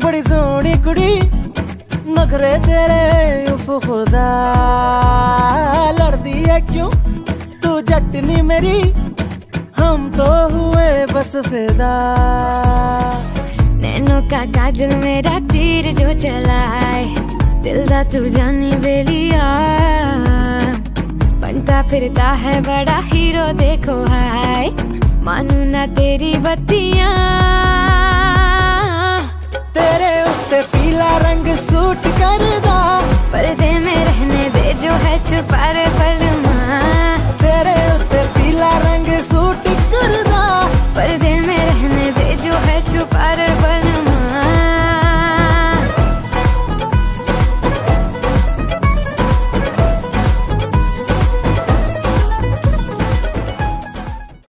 बड़ी सोहनी कुड़ी नखरे तेरे उफ खुदा लड़दी है क्यों तू जटनी मेरी हम तो हुए बस फिदा। नैनों का काजल मेरा तीर जो चलाए दिल दा तू जानी बेलिया बनता फिरता है बड़ा हीरो देखो हाय मानू ना तेरी बत्तियां तेरे उत्ते पीला रंग सूट करदा पर्दे में रहने दे जो है छुपा रे फरमा